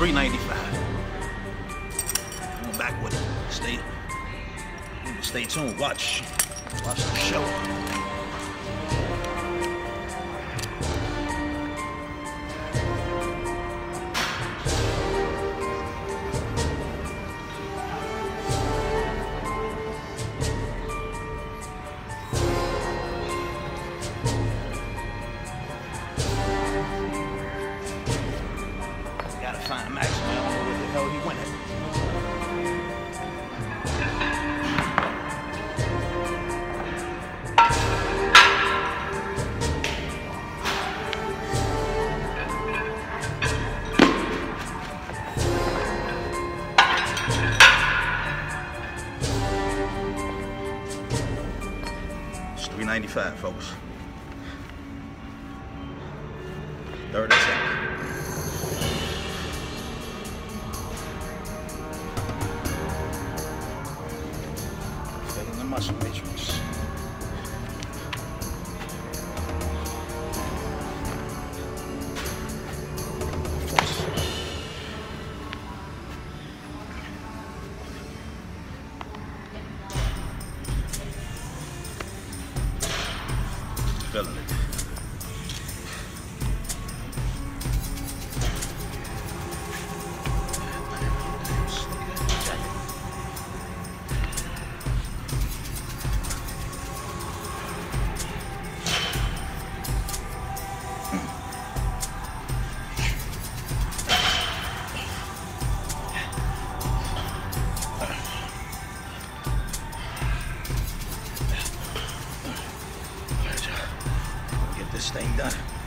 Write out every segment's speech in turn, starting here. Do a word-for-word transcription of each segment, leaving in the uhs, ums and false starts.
three ninety-five. Going back with it. Stay, stay tuned. Watch, watch the show. Gotta find Max, man. I don't know where the hell he went at. It's three ninety-five, folks. Third attempt. The muscle matrix. Feeling it. This thing done.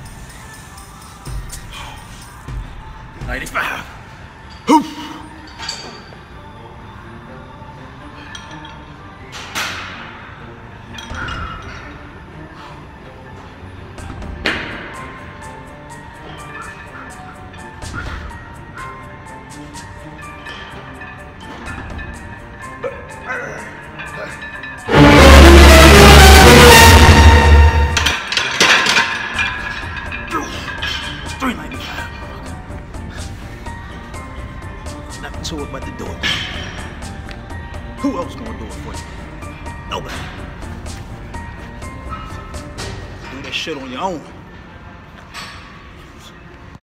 ninety-five. Hoof. three ninety-five. Nothing to it but to do it. Who else gonna do it for you? Nobody. Do that shit on your own.